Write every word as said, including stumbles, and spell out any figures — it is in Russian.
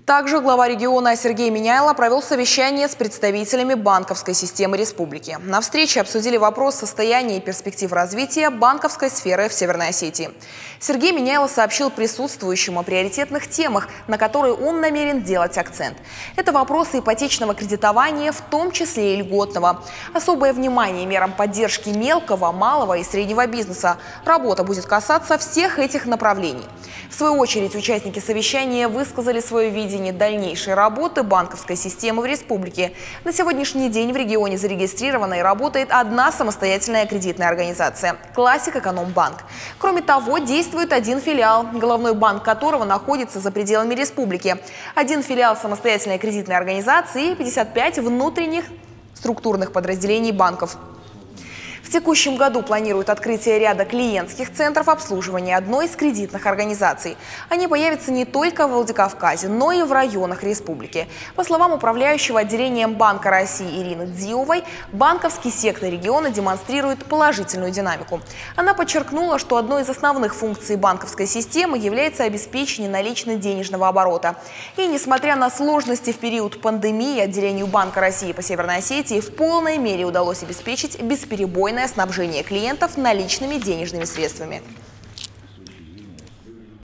Также глава региона Сергей Миняйло провел совещание с представителями банковской системы республики. На встрече обсудили вопрос состояния и перспектив развития банковской сферы в Северной Осетии. Сергей Миняйло сообщил присутствующим о приоритетных темах, на которые он намерен делать акцент. Это вопросы ипотечного кредитования, в том числе и льготного. Особое внимание мерам поддержки мелкого, малого и среднего бизнеса. Работа будет касаться всех этих направлений. В свою очередь, участники совещания высказали свое видение дальнейшей работы банковской системы в республике. На сегодняшний день в регионе зарегистрирована и работает одна самостоятельная кредитная организация – Классик Экономбанк. Кроме того, действует один филиал, головной банк которого находится за пределами республики. Один филиал самостоятельной кредитной организации и пятьдесят пять внутренних структурных подразделений банков. В текущем году планируют открытие ряда клиентских центров обслуживания одной из кредитных организаций. Они появятся не только в Владикавказе, но и в районах республики. По словам управляющего отделением Банка России Ирины Дзиовой, банковский сектор региона демонстрирует положительную динамику. Она подчеркнула, что одной из основных функций банковской системы является обеспечение налично-денежного оборота. И несмотря на сложности в период пандемии, отделению Банка России по Северной Осетии в полной мере удалось обеспечить бесперебойное снабжение клиентов наличными денежными средствами.